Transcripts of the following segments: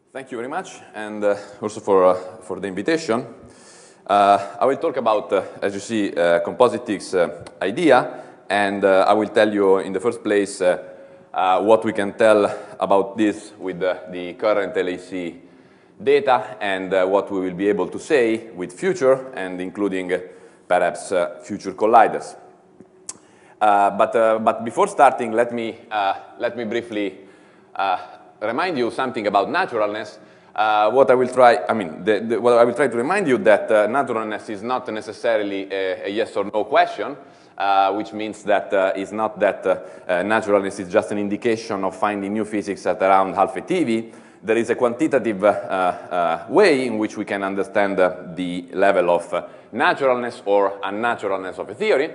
Thank you very much, and also for the invitation. I will talk about, as you see, compositics idea, and I will tell you in the first place what we can tell about this with the current LHC data, and what we will be able to say with future, and including perhaps future colliders. But before starting, let me briefly remind you something about naturalness. What I will try to remind you that naturalness is not necessarily a yes or no question, which means that it's not that naturalness is just an indication of finding new physics at around half a TeV. There is a quantitative way in which we can understand the level of naturalness or unnaturalness of a theory.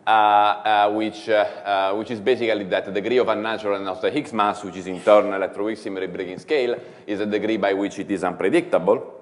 Which is basically that the degree of unnaturalness of the Higgs mass, which is in turn electroweak symmetry breaking scale, is a degree by which it is unpredictable.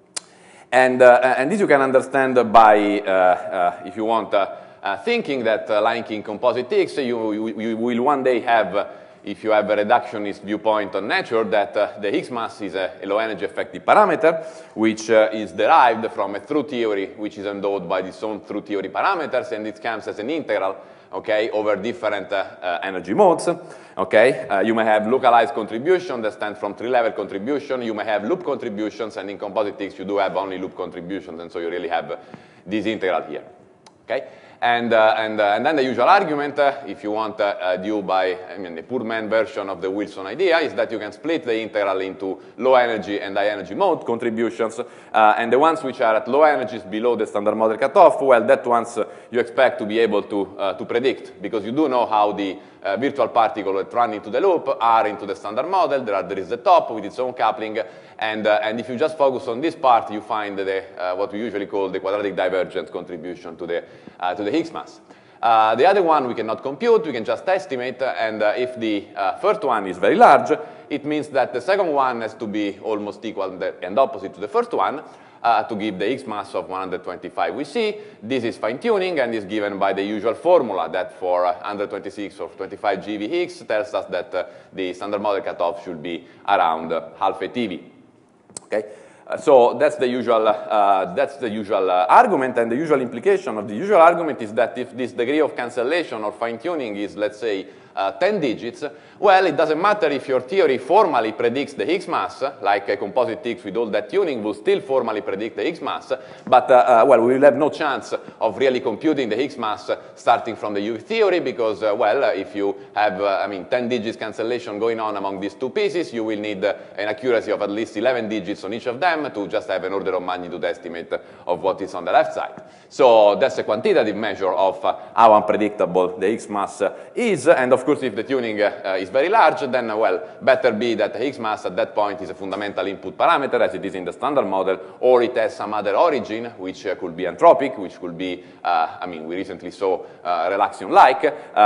And this you can understand by, if you want, thinking that like in composite Higgs, you will one day have, if you have a reductionist viewpoint on nature, that the Higgs mass is a low energy effective parameter, which is derived from a true theory, which is endowed by its own true theory parameters, and it comes as an integral, okay, over different energy modes. Okay, you may have localized contribution that stands from three-level contribution. You may have loop contributions, and in composite Higgs you do have only loop contributions, and so you really have this integral here. Okay. And then the usual argument, if you want, due by, the poor man version of the Wilson idea, is that you can split the integral into low energy and high energy mode contributions, and the ones which are at low energies below the standard model cutoff, well, that ones you expect to be able to predict, because you do know how the virtual particles that run into the loop are into the standard model. There is the top with its own coupling, and if you just focus on this part, you find what we usually call the quadratic divergence contribution to the Higgs mass. The other one we cannot compute, we can just estimate, and if the first one is very large, it means that the second one has to be almost equal and opposite to the first one to give the Higgs mass of 125 we see. This is fine-tuning and is given by the usual formula that for 126 or 25 GeV Higgs tells us that the standard model cutoff should be around half a TeV. Okay? So that's the usual argument, and the usual implication of the usual argument is that if this degree of cancellation or fine-tuning is, let's say, 10 digits, well, it doesn't matter if your theory formally predicts the Higgs mass, like a composite Higgs with all that tuning will still formally predict the Higgs mass, but, well, we will have no chance of really computing the Higgs mass starting from the UV theory, because, well, if you have, 10 digits cancellation going on among these two pieces, you will need an accuracy of at least 11 digits on each of them to just have an order of magnitude estimate of what is on the left side. So that's a quantitative measure of how unpredictable the Higgs mass is, and of course, if the tuning is very large, then, well, better be that the Higgs mass at that point is a fundamental input parameter, as it is in the standard model, or it has some other origin, which could be anthropic, which could be, we recently saw relaxion-like,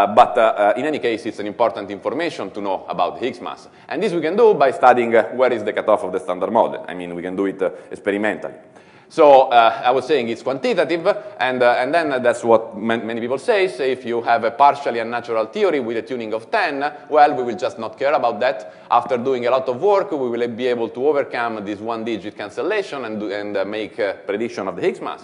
but in any case, it's an important information to know about the Higgs mass. And this we can do by studying where is the cutoff of the standard model. We can do it experimentally. So I was saying it's quantitative, and then that's what many people say. So if you have a partially unnatural theory with a tuning of 10, well, we will just not care about that. After doing a lot of work, we will be able to overcome this one-digit cancellation and make a prediction of the Higgs mass.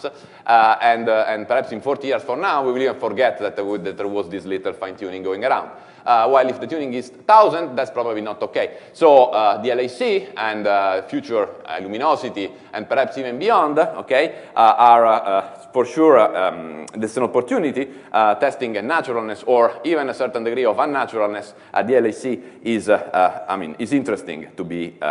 And perhaps in 40 years from now, we will even forget that there was this little fine-tuning going around. While if the tuning is 1,000, that's probably not okay. So the LHC and future luminosity and perhaps even beyond, okay, are for sure there's an opportunity testing a naturalness or even a certain degree of unnaturalness at the LHC is interesting to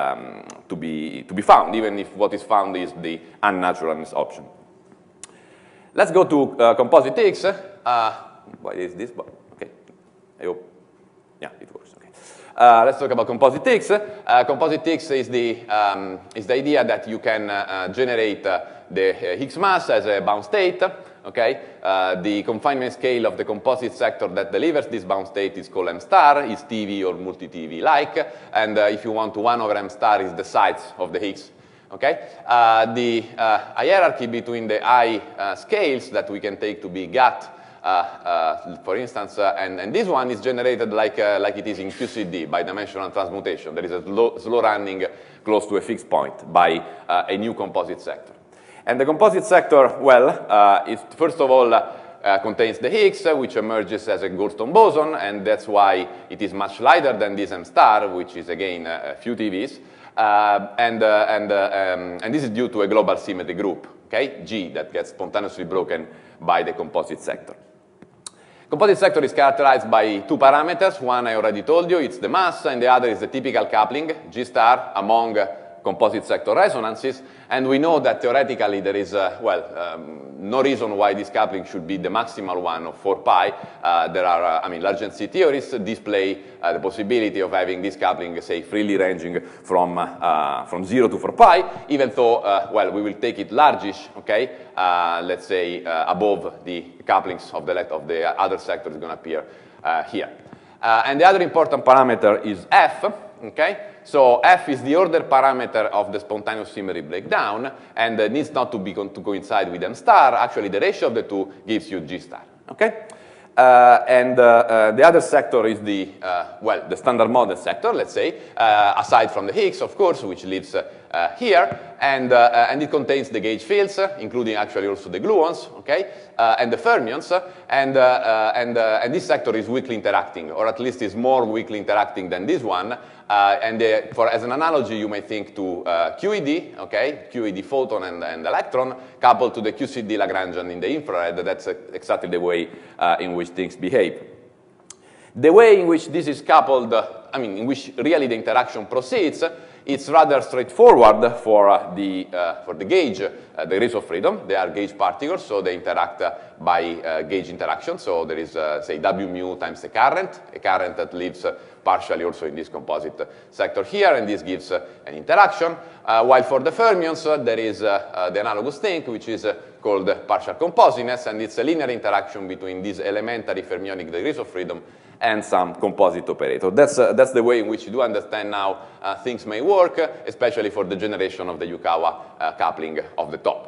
be found, even if what is found is the unnaturalness option. Let's go to composite Higgs. Why is this? Okay, I hope. Yeah, it works. Okay. Let's talk about composite Higgs. Composite Higgs is the idea that you can generate the Higgs mass as a bound state. Okay, the confinement scale of the composite sector that delivers this bound state is called m star, is TeV or multi-TeV like, and if you want to 1 over m star is the size of the Higgs. Okay, the hierarchy between the I scales that we can take to be GAT for instance, and this one is generated like it is in QCD by dimensional transmutation. There is a slow running close to a fixed point by a new composite sector. And the composite sector, well, is first of all contains the Higgs, which emerges as a Goldstone boson, and that's why it is much lighter than this M star, which is again a few TeVs. And this is due to a global symmetry group, okay, G, that gets spontaneously broken by the composite sector. Composite sector is characterized by two parameters. One I already told you, it's the mass, and the other is the typical coupling, G star, among composite sector resonances. And we know that theoretically there is, no reason why this coupling should be the maximal one of 4 pi. There are, large density theories display the possibility of having this coupling, say, freely ranging from 0 to 4 pi, even though, we will take it largish, okay? Let's say above the couplings of the other sector is going to appear here. And the other important parameter is F, okay? So F is the order parameter of the spontaneous symmetry breakdown, and needs not to coincide with M star. Actually, the ratio of the two gives you G star, okay? The other sector is the standard model sector, let's say, aside from the Higgs, of course, which lives here, and it contains the gauge fields, including actually also the gluons, okay, and the fermions, and this sector is weakly interacting, or at least is more weakly interacting than this one. As an analogy, you may think to QED, okay, QED photon and electron, coupled to the QCD Lagrangian in the infrared. That's exactly the way in which things behave. The way in which this is coupled, in which really the interaction proceeds, it's rather straightforward for the gauge degrees of freedom. They are gauge particles, so they interact by gauge interaction. So there is, say, W mu times a current that lives partially also in this composite sector here, and this gives an interaction. While for the fermions, there is the analogous thing, which is called partial compositeness, and it's a linear interaction between these elementary fermionic degrees of freedom and some composite operator. That's the way in which you do understand now things may work, especially for the generation of the Yukawa coupling of the top.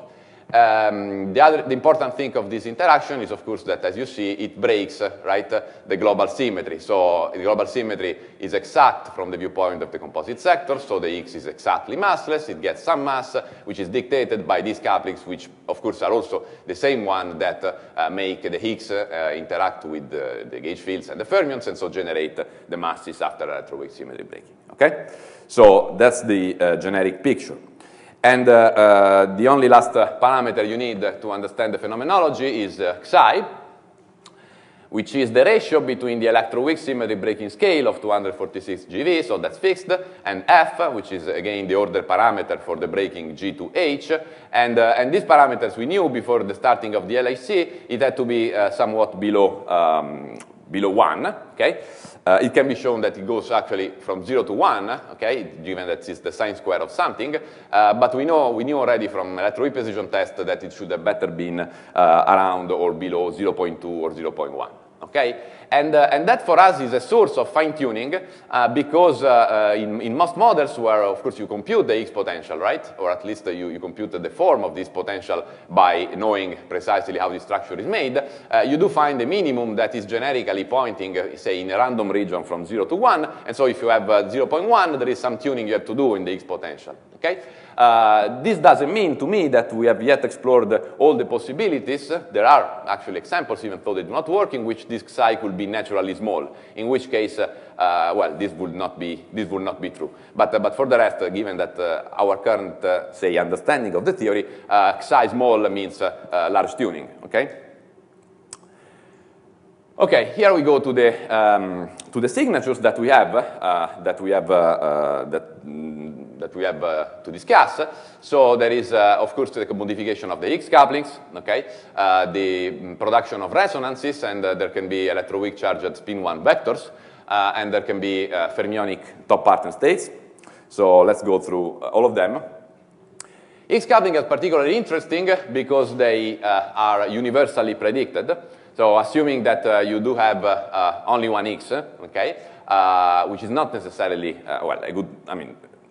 The important thing of this interaction is, of course, that as you see, it breaks, right, the global symmetry. So the global symmetry is exact from the viewpoint of the composite sector, so the Higgs is exactly massless. It gets some mass, which is dictated by these couplings, which, of course, are also the same one that make the Higgs interact with the gauge fields and the fermions, and so generate the masses after electroweak symmetry breaking. Okay? So that's the generic picture. And the only last parameter you need to understand the phenomenology is psi, which is the ratio between the electroweak symmetry breaking scale of 246 GeV, so that's fixed, and F, which is again the order parameter for the breaking G to H. And these parameters we knew before the starting of the LIC. It had to be somewhat below 1, okay? It can be shown that it goes actually from 0 to 1, okay, given that it's the sine square of something. But we knew already from electroweak precision test that it should have better been around or below 0.2 or 0.1. Okay, and that for us is a source of fine-tuning because in most models where, of course, you compute the Higgs potential, right, or at least you compute the form of this potential by knowing precisely how the structure is made, you do find a minimum that is generically pointing, say, in a random region from 0 to 1, and so if you have 0.1, there is some tuning you have to do in the Higgs potential. Okay? This doesn't mean to me that we have yet explored all the possibilities. There are actually examples, even though they do not work, in which this psi could be naturally small, in which case, this would not be true. But for the rest, given that our current, say, understanding of the theory, psi small means large tuning, okay? Okay, here we go to the signatures that we have to discuss. So there is, of course, the modification of the Higgs couplings, okay, the production of resonances, and there can be electroweak charged spin 1 vectors, and there can be fermionic top parton states. So let's go through all of them. Higgs coupling is particularly interesting because they are universally predicted. So assuming that you do have only one Higgs, okay, which is not necessarily, a good,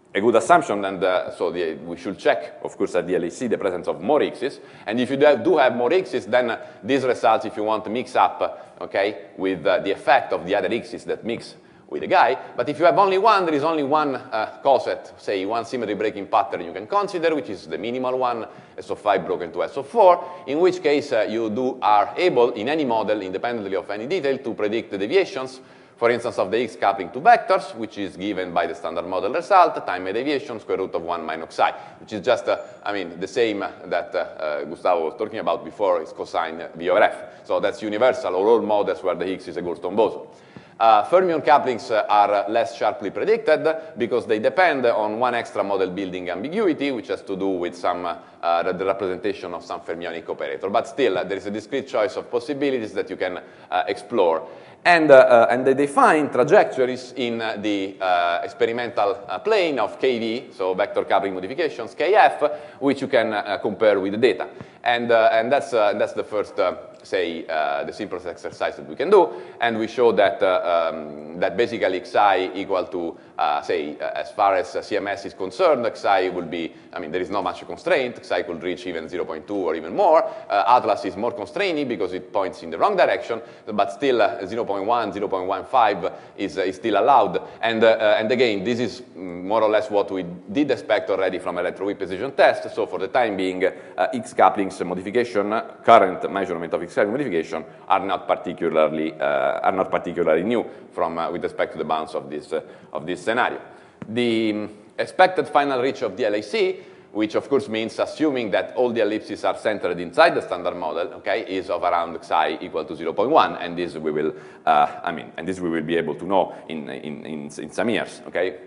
a good assumption, and so we should check, of course, at the LHC the presence of more X's. And if you do have more X's, then these results, if you want to mix up, okay, with the effect of the other X's that mix with the guy. But if you have only one, there is only one coset, say one symmetry breaking pattern you can consider, which is the minimal one, SO5 broken to SO4, in which case you are able, in any model, independently of any detail, to predict the deviations, for instance, of the X coupling to vectors, which is given by the standard model result, time a deviation, square root of 1 minus psi, which is just, I mean, the same that Gustavo was talking about before, is cosine V over F. So that's universal, all models where the Higgs is a Goldstone boson. Fermion couplings are less sharply predicted because they depend on one extra model building ambiguity, which has to do with some the representation of some fermionic operator. But still, there is a discrete choice of possibilities that you can explore. And they define trajectories in the experimental plane of KV, so vector coupling modifications, KF, which you can compare with the data. And that's the first, the simplest exercise that we can do. And we show that, that basically Xi equal to, as far as CMS is concerned, Xi will be, I mean, there is not much constraint. Xi could reach even 0.2 or even more. Atlas is more constraining because it points in the wrong direction, but still 0.1, 0.15 is still allowed. And again, this is more or less what we did expect already from electroweak precision test. So for the time being, X couplings modification, current measurement of X coupling modification are not particularly new from with respect to the bounds of this scenario. The expected final reach of the LAC, which of course means assuming that all the ellipses are centered inside the standard model, okay, is of around Xi equal to 0.1, and this we will, and this we will be able to know in some years, okay,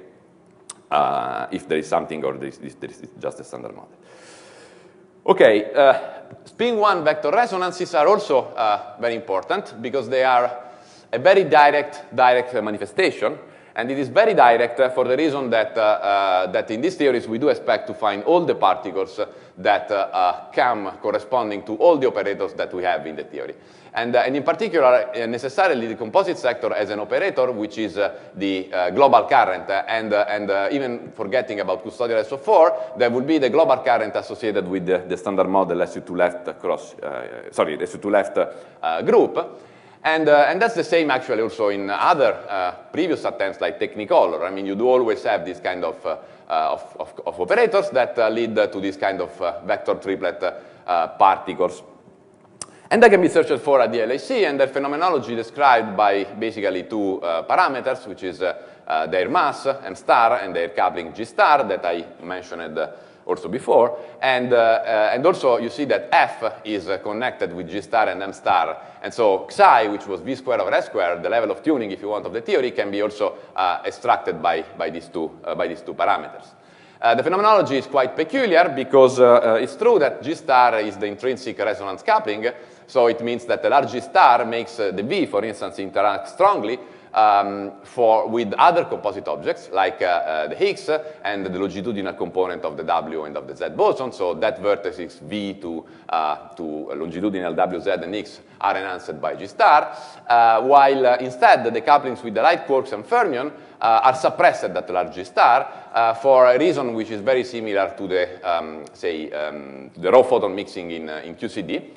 if there is something or there is just a standard model. Okay, spin 1 vector resonances are also very important because they are a very direct manifestation. And it is very direct for the reason that, that in these theories we do expect to find all the particles that come corresponding to all the operators that we have in the theory. And in particular, necessarily the composite sector as an operator, which is the global current, and even forgetting about custodial SO4, there will be the global current associated with the standard model SU2 left cross, SU2 left group. And that's the same actually also in other previous attempts like Technicolor. I mean, you do always have this kind of operators that lead to this kind of vector triplet particles. And they can be searched for at the LAC, and their phenomenology described by basically two parameters, which is their mass, M star, and their coupling G star that I mentioned also before. And also you see that F is connected with G star and M star. And so Xi, which was V squared over S squared, the level of tuning, if you want, of the theory, can be also extracted by these two parameters. The phenomenology is quite peculiar because it's true that G star is the intrinsic resonance coupling. So it means that the large G star makes the V, for instance, interact strongly with other composite objects like the Higgs and the longitudinal component of the W and of the Z boson. So that vertices V to longitudinal W, Z, and X are enhanced by G star, while instead the couplings with the light quarks and fermion are suppressed at the large G star for a reason which is very similar to the, the raw photon mixing in QCD.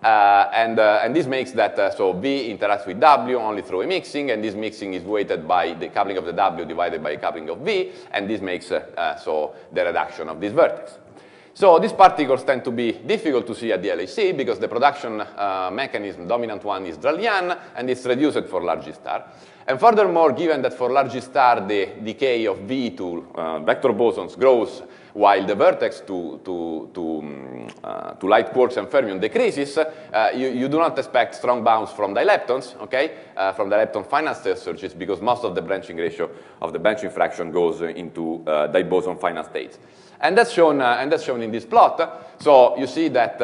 And this makes that, so V interacts with W only through a mixing, and this mixing is weighted by the coupling of the W divided by coupling of V, and this makes, so the reduction of this vertex. So these particles tend to be difficult to see at the LHC because the production mechanism, dominant one, is Dralian, and it's reduced for large G star. And furthermore, given that for large G star the decay of V to vector bosons grows while the vertex to light quarks and fermion decreases, you do not expect strong bounce from dileptons, okay? From dilepton final state searches, because most of the branching ratio of the branching fraction goes into diboson final states. And that's shown in this plot. So you see that,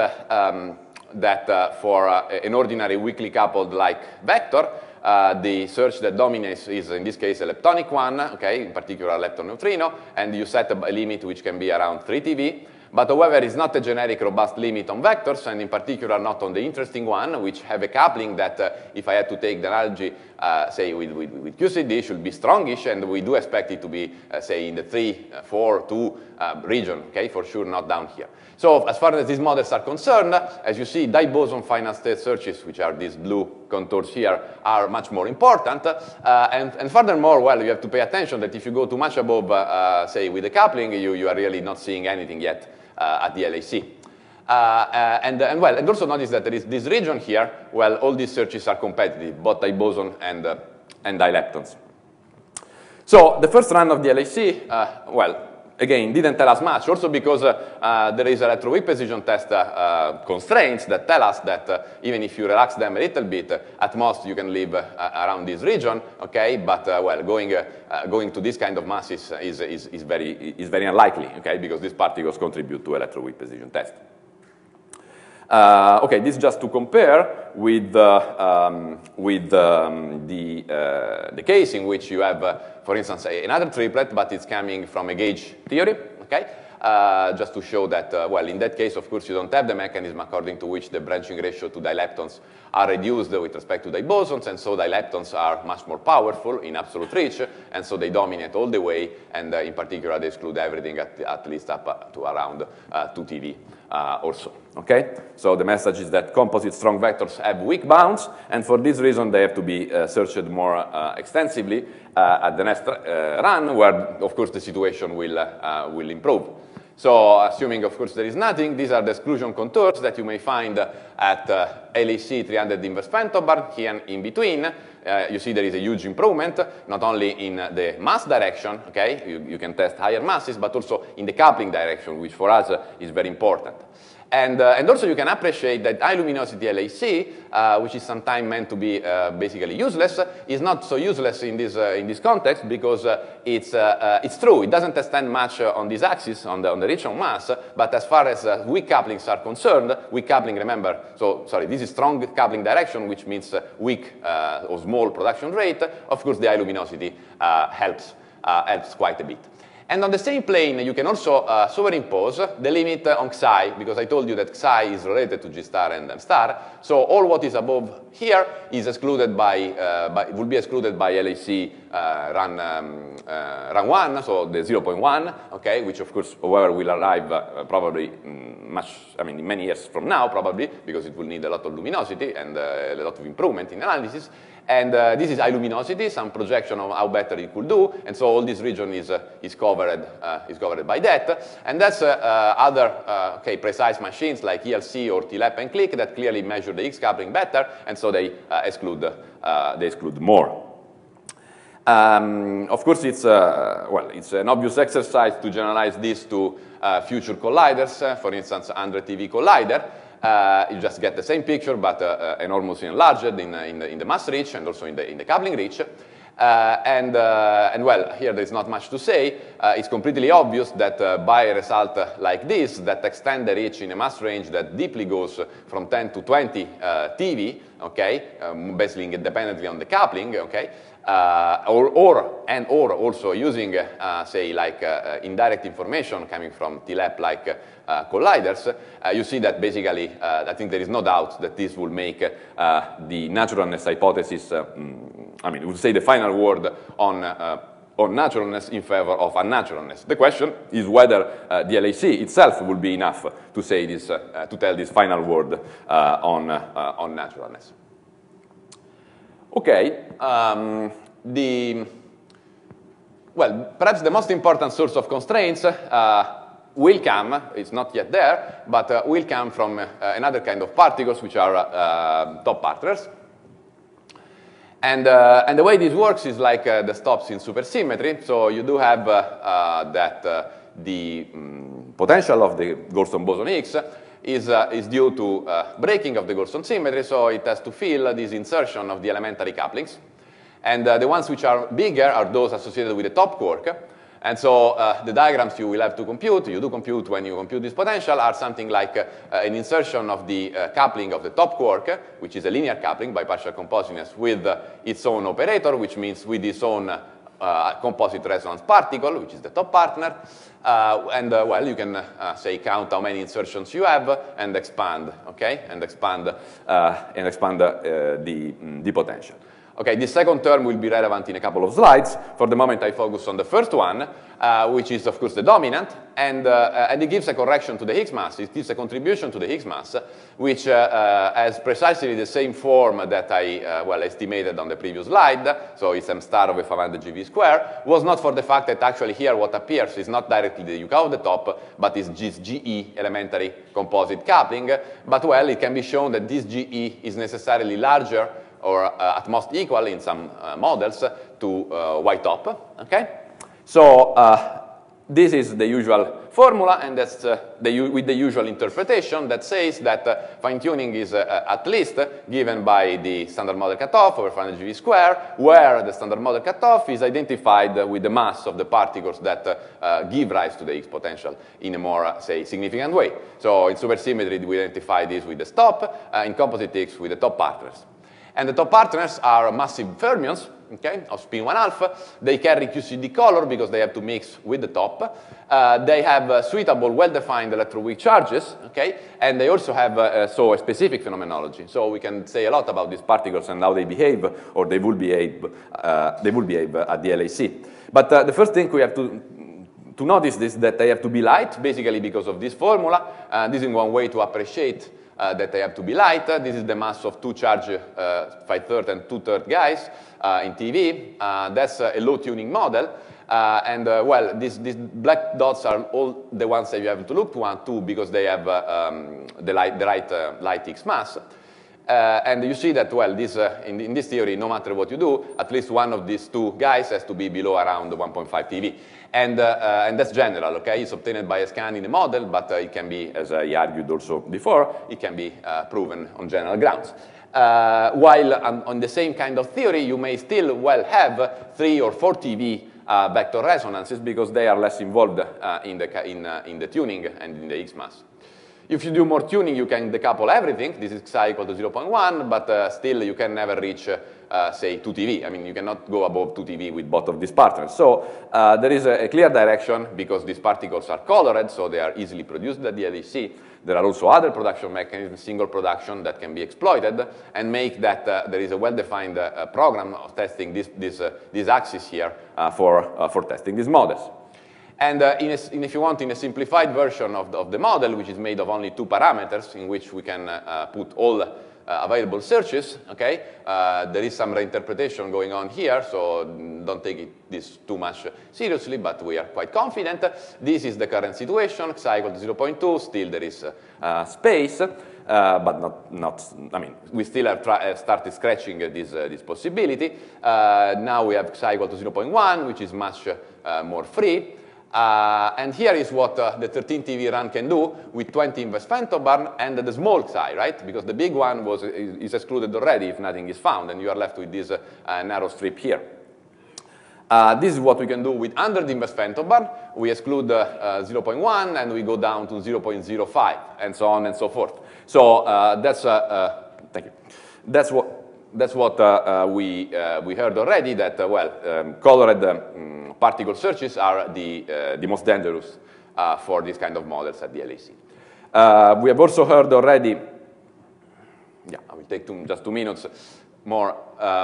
for an ordinary weakly coupled like vector, the search that dominates is, in this case, a leptonic one, okay, in particular lepton neutrino, and you set a limit which can be around 3 TeV. But however, it's not a generic robust limit on vectors, and in particular not on the interesting one, which have a coupling that, if I had to take the analogy, say, with QCD, should be strongish, and we do expect it to be, say, in the 3, 4, 2 region, okay, for sure not down here. So as far as these models are concerned, as you see, die-boson final state searches, which are these blue contours here, are much more important. And furthermore, well, you have to pay attention that if you go too much above, say, with the coupling, you are really not seeing anything yet at the LHC. And also notice that there is this region here. Well, all these searches are competitive, both die-boson and dileptons. So the first run of the LHC, well, again, didn't tell us much, also because there is electroweak precision test constraints that tell us that even if you relax them a little bit, at most you can live around this region, okay? But well, going to this kind of masses is very unlikely, okay? Because these particles contribute to electroweak precision test. Okay, this is just to compare with the case in which you have, for instance, another triplet, but it's coming from a gauge theory, okay? Just to show that, well, in that case, of course, you don't have the mechanism according to which the branching ratio to dileptons are reduced with respect to die-bosons, and so dileptons are much more powerful in absolute reach, and so they dominate all the way, and in particular, they exclude everything at least up to around 2 TeV or so, okay? So the message is that composite strong vectors have weak bounds, and for this reason, they have to be searched more extensively at the next run, where, of course, the situation will improve. So assuming, of course, there is nothing, these are the exclusion contours that you may find at LHC 300 inverse femtobarn. Here in between, you see there is a huge improvement, not only in the mass direction, okay? You can test higher masses, but also in the coupling direction, which for us is very important. And also you can appreciate that high luminosity LHC, which is sometimes meant to be basically useless, is not so useless in this context because it's true. It doesn't extend much on this axis, on the region mass, but as far as weak couplings are concerned, weak coupling, remember, so sorry, this is strong coupling direction, which means weak or small production rate. Of course, the high luminosity helps quite a bit. And on the same plane, you can also superimpose the limit on Xi, because I told you that Xi is related to G star and M star. So all what is above here is excluded will be excluded by LHC run 1, so the 0.1, okay, which of course, however, will arrive probably in many years from now, probably, because it will need a lot of luminosity and a lot of improvement in analysis. And this is high luminosity, some projection of how better it could do, and so all this region is covered by that. And that's other precise machines like ELC or TLEP and CLIC that clearly measure the Higgs coupling better, and so they exclude more. Of course, it's an obvious exercise to generalize this to future colliders, for instance, 100 TeV collider. You just get the same picture, but enormously enlarged in the mass reach and also in the coupling reach. And well, here there's not much to say. It's completely obvious that by a result like this, that extend the reach in a mass range that deeply goes from 10 to 20 TeV, okay, basically independently on the coupling, okay, or also using, say, like indirect information coming from TLEP-like colliders, you see that basically, I think there is no doubt that this will make the naturalness hypothesis, we would say the final word on naturalness in favor of unnaturalness. The question is whether the LHC itself will be enough to say this, to tell this final word on naturalness. Okay, perhaps the most important source of constraints will come, it's not yet there, but will come from another kind of particles, which are top partners. And the way this works is like the stops in supersymmetry. So you do have that the potential of the Goldstone boson Higgs is due to breaking of the Goldstone symmetry, so it has to fill this insertion of the elementary couplings. And the ones which are bigger are those associated with the top quark. And so the diagrams you will have to compute, you do compute when you compute this potential, are something like an insertion of the coupling of the top quark, which is a linear coupling by partial compositeness with its own operator, which means with its own composite resonance particle, which is the top partner. Well, you can say count how many insertions you have and expand, okay, and expand the potential. Okay, the second term will be relevant in a couple of slides. For the moment, I focus on the first one, which is, of course, the dominant, and it gives a correction to the Higgs mass. It gives a contribution to the Higgs mass, which has precisely the same form that I, well, estimated on the previous slide. So it's m star over 500 GeV square. Was not for the fact that actually here what appears is not directly the UK of the top, but is this GE elementary composite coupling. But, well, it can be shown that this GE is necessarily larger or at most equal in some models to Y top, okay? So this is the usual formula, and that's with the usual interpretation that says that fine-tuning is at least given by the standard model cutoff over 500 GeV square, where the standard model cutoff is identified with the mass of the particles that give rise to the Higgs potential in a more, say, significant way. So in supersymmetry, we identify this with the stop, in composite Higgs with the top partners. And the top partners are massive fermions, okay, of spin 1 alpha. They carry QCD color because they have to mix with the top. They have suitable, well-defined electroweak charges, okay, and they also have a specific phenomenology. So we can say a lot about these particles and how they behave, or they will behave at the LAC. But the first thing we have to notice is that they have to be light, basically because of this formula. This is one way to appreciate that they have to be light. This is the mass of two charge 5/3 and 2/3 guys in TV. That's a low tuning model. Well, these black dots are all the ones that you have to look to because they have the right light Higgs mass. And you see that, well, this, in this theory, no matter what you do, at least one of these two guys has to be below around 1.5 TeV. And that's general, okay? It's obtained by a scan in a model, but it can be, as I argued also before, it can be proven on general grounds. While on the same kind of theory, you may still well have 3 or 4 TeV vector resonances because they are less involved in the tuning and in the Higgs mass. If you do more tuning, you can decouple everything. This is psi equal to 0.1, but still you can never reach, say, 2 TeV. I mean, you cannot go above 2 TeV with both of these partners. So there is a clear direction because these particles are colored, so they are easily produced at the LHC. There are also other production mechanisms, single production, that can be exploited and make that there is a well-defined program of testing this axis here for testing these models. And if you want, in a simplified version of the model, which is made of only 2 parameters, in which we can put all available searches, okay? There is some reinterpretation going on here, so don't take this too much seriously, but we are quite confident. This is the current situation, psi equal to 0.2, still there is space, but not, I mean, we still have started scratching this possibility. Now we have psi equal to 0.1, which is much more free. And here is what the 13 TeV run can do with 20 inverse femtobarn and the small psi, right? Because the big one is excluded already if nothing is found, and you are left with this narrow strip here. This is what we can do with 100 inverse femtobarn. We exclude 0.1 and we go down to 0.05 and so on and so forth. So that's thank you. That's what we heard already, that colored particle searches are the most dangerous for this kind of models at the LHC. We have also heard already, yeah, I will take just 2 minutes more.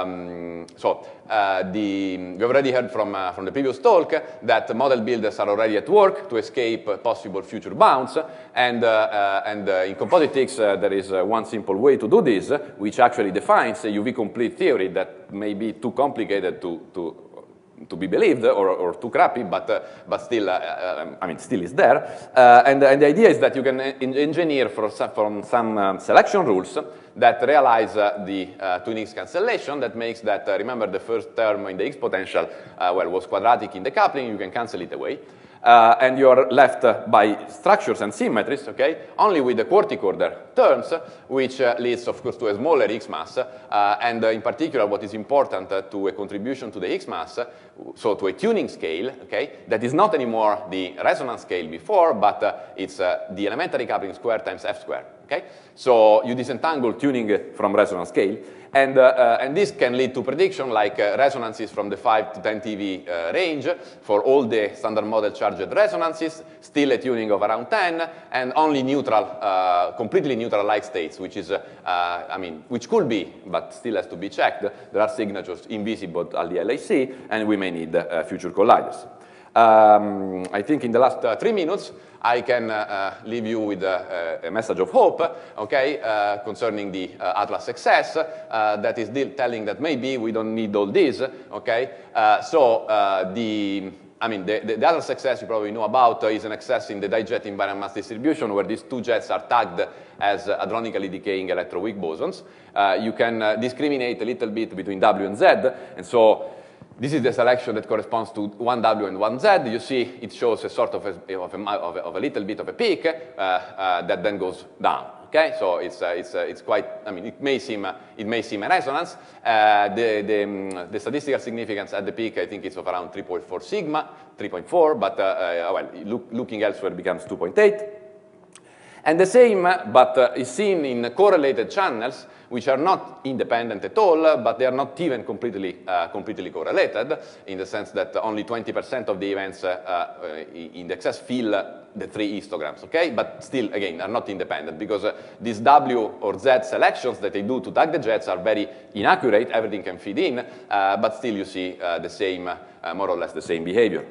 We've already heard from the previous talk that model builders are already at work to escape possible future bounds. And in composite Higgs, there is one simple way to do this, which actually defines a UV complete theory that may be too complicated to be believed or too crappy, but still, I mean, still is there. And the idea is that you can engineer from some selection rules that realize the twin Higgs cancellation. That makes that, remember, the first term in the Higgs potential, was quadratic in the coupling. You can cancel it away. And you're left by structures and symmetries, okay, only with the quartic-order terms, which leads, of course, to a smaller Higgs mass, and in particular, what is important to a contribution to the Higgs mass, so to a tuning scale, okay, that is not anymore the resonance scale before, but it's the elementary coupling square times f square. okay? So you disentangle tuning from resonance scale, and this can lead to prediction like resonances from the 5 to 10 TeV range for all the standard model charged resonances, still a tuning of around 10, and only neutral, completely neutral light states, which is, which could be, but still has to be checked. There are signatures invisible at the LHC, and we may need future colliders. I think in the last 3 minutes, I can leave you with a message of hope, okay, concerning the Atlas XS, that is telling that maybe we don't need all this, okay? The Atlas XS you probably know about is an XS in the dijet invariant mass distribution where these 2 jets are tagged as hadronically decaying electroweak bosons. You can discriminate a little bit between W and Z, and so this is the selection that corresponds to 1W and 1Z. You see it shows a sort of a little bit of a peak that then goes down. Okay, so it's quite. It may seem a resonance. The statistical significance at the peak, I think, is of around 3.4 sigma, 3.4. But looking elsewhere, it becomes 2.8. And the same, but is seen in correlated channels, which are not independent at all, but they are not even completely correlated, in the sense that only 20% of the events in the XS fill the 3 histograms, okay? But still, again, are not independent, because these W or Z selections that they do to tag the jets are very inaccurate. Everything can feed in, but still you see the same, more or less the same behavior.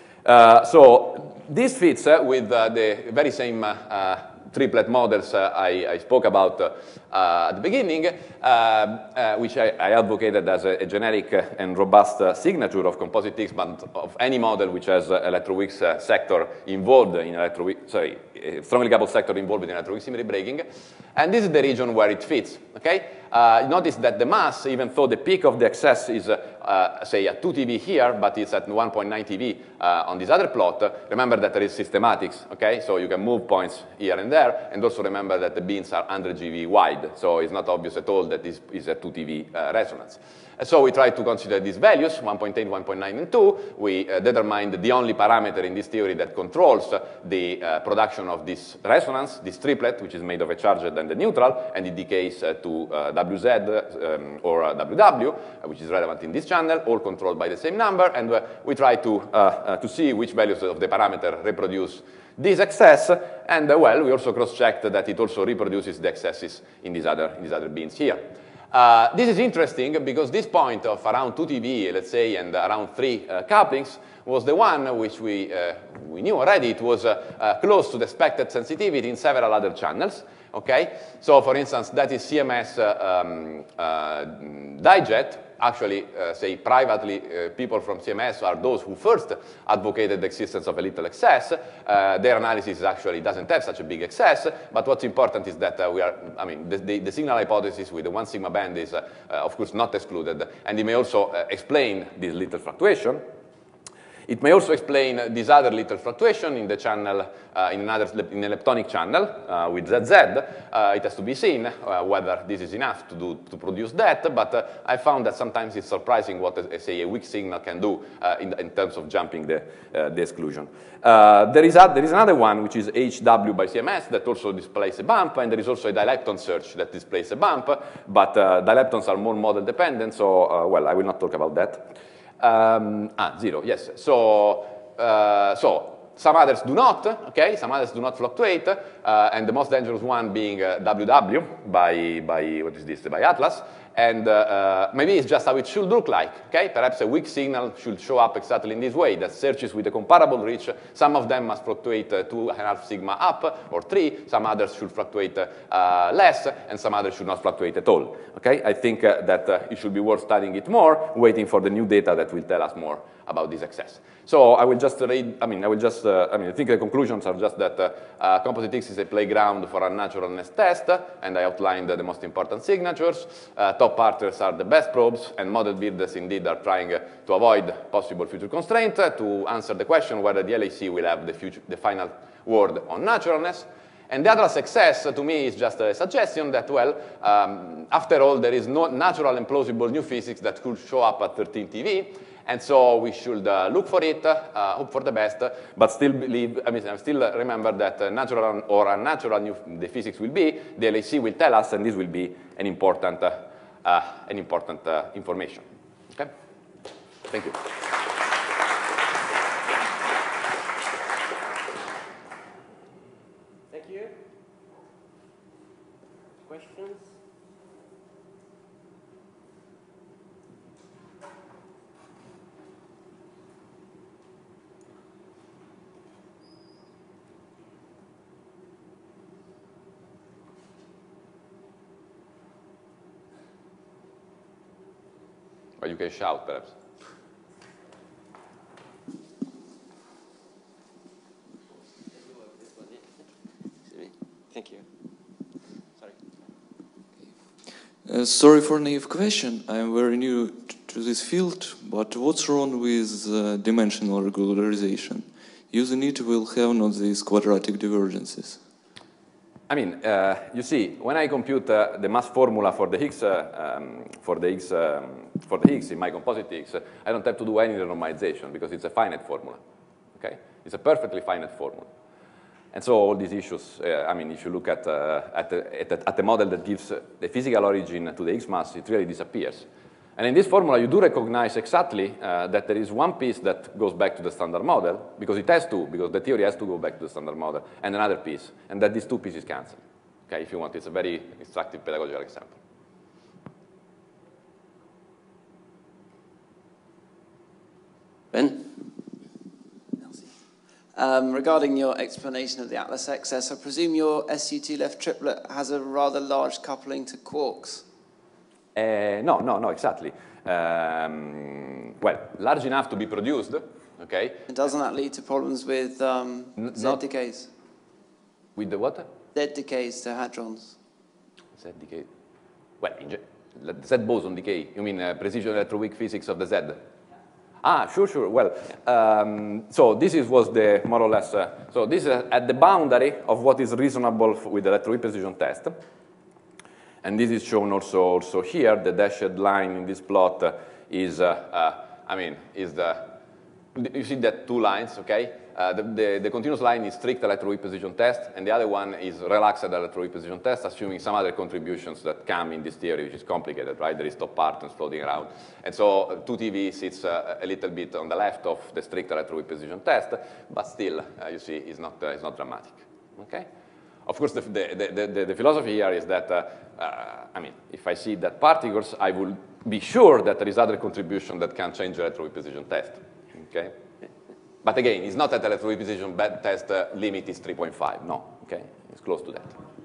So this fits with the very same triplet models I spoke about at the beginning, which I advocated as a generic and robust signature of composite X-band of any model which has electroweak sector involved in strongly coupled sector involved in electroweak symmetry breaking. And this is the region where it fits, okay? Notice that the mass, even though the peak of the excess is, say, at 2 TeV here, but it's at 1.9 TeV on this other plot, remember that there is systematics, okay? So you can move points here and there, and also remember that the beams are 100 GeV wide, so it's not obvious at all that this is a 2 TeV resonance. So we try to consider these values, 1.8, 1.9, and 2. We determined the only parameter in this theory that controls the production of this resonance, this triplet, which is made of a charged and a neutral, and it decays to WZ or WW, which is relevant in this channel, all controlled by the same number, and we try to see which values of the parameter reproduce this excess, and well, we also cross-checked that it also reproduces the excesses in these other beams here. This is interesting because this point of around 2 TeV, let's say, and around 3 couplings was the one which we knew already. It was close to the expected sensitivity in several other channels. Okay, so for instance, that is CMS dijet. Actually, say privately, people from CMS are those who first advocated the existence of a little excess. Their analysis actually doesn't have such a big excess, but what's important is that the signal hypothesis with the 1 sigma band is, of course, not excluded, and it may also explain this little fluctuation. It may also explain this other little fluctuation in the channel, in a leptonic channel with ZZ. It has to be seen whether this is enough to produce that, but I found that sometimes it's surprising what, say, a weak signal can do in terms of jumping the exclusion. There is another one, which is HW by CMS, that also displays a bump, and there is also a dilepton search that displays a bump, but dileptons are more model dependent, so, well, I will not talk about that. 0, yes. So some others do not, okay? Some others do not fluctuate, and the most dangerous one being WW by what is this? By Atlas, and maybe it's just how it should look like, okay? Perhaps a weak signal should show up exactly in this way, that searches with a comparable reach, some of them must fluctuate 2.5 sigma up, or 3, some others should fluctuate less, and some others should not fluctuate at all, okay? I think that it should be worth studying it more, waiting for the new data that will tell us more about this excess. So I will just read, I think the conclusions are just that composite X is a playground for unnaturalness test, and I outlined the most important signatures. Top parters are the best probes, and model builders indeed are trying to avoid possible future constraint to answer the question whether the LHC will have the final word on naturalness. And the Atlas XS, to me, is just a suggestion that, well, after all, there is no natural and plausible new physics that could show up at 13 TeV, And so we should look for it, hope for the best, but still believe, still remember that natural or unnatural the physics will be, the LHC will tell us, and this will be an important information. Okay? Thank you. Thank you. Questions? Or you can shout, perhaps. Thank you. Sorry. Sorry for a naive question. I'm very new to this field, but what's wrong with dimensional regularization? Using it will have not these quadratic divergences. I mean, you see, when I compute the mass formula for the Higgs, in my composite Higgs, I don't have to do any renormalization because it's a finite formula. Okay, it's a perfectly finite formula. And so all these issues, I mean, if you look at the model that gives the physical origin to the Higgs mass, it really disappears. And in this formula, you do recognize exactly that there is one piece that goes back to the standard model, because it has to, because the theory has to go back to the standard model, and another piece, and that these two pieces cancel. Okay, if you want, it's a very instructive pedagogical example. Ben? Regarding your explanation of the Atlas excess, I presume your SU2 left triplet has a rather large coupling to quarks. No, exactly. Well, large enough to be produced, okay? And doesn't that lead to problems with Z decays? With the what? Z decays to hadrons. Z decay. Well, Z boson decay. You mean precision electroweak physics of the Z? Ah, sure. Well, so this was the more or less. So this is at the boundary of what is reasonable with the electroweak precision test. And this is shown also here. The dashed line in this plot is, you see that two lines, okay? The continuous line is strict electroweak precision test, and the other one is relaxed electroweak precision test, assuming some other contributions that come in this theory, which is complicated, right? There is top partners floating around. And so 2TV sits a little bit on the left of the strict electroweak precision test, but still, you see, it's not dramatic, okay? Of course, the philosophy here is that, if I see that particles, I will be sure that there is other contribution that can change the electroweak precision test, okay? But again, it's not that the electroweak precision test limit is 3.5, no, okay? It's close to that.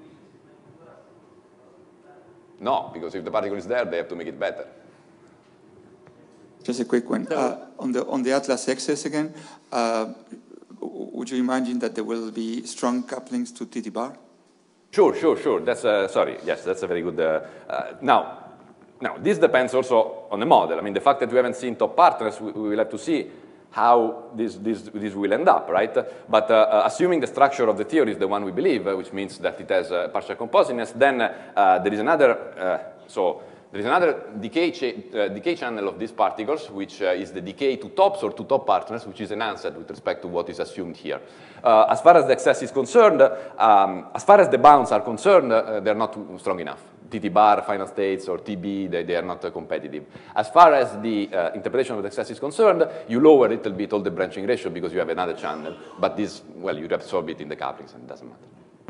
No, because if the particle is there, they have to make it better. Just a quick one. On the Atlas excess again, would you imagine that there will be strong couplings to TT bar? Sure. That's sorry. Yes, that's a very good. Now, this depends also on the model. I mean, the fact that we haven't seen top partners, we will have to see how this will end up, right? But assuming the structure of the theory is the one we believe, which means that it has partial compositeness, then there is another. There is another decay channel of these particles, which is the decay to tops or to top partners, which is enhanced with respect to what is assumed here. As far as the excess is concerned, as far as the bounds are concerned, they're not strong enough. TT bar, final states, or TB, they are not competitive. As far as the interpretation of the excess is concerned, you lower a little bit all the branching ratio because you have another channel. But this, well, you absorb it in the couplings, and it doesn't matter.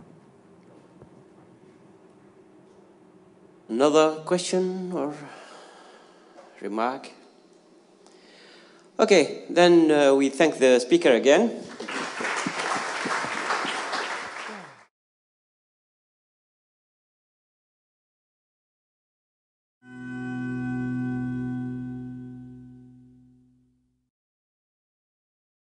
Another question or remark? Okay, then we thank the speaker again.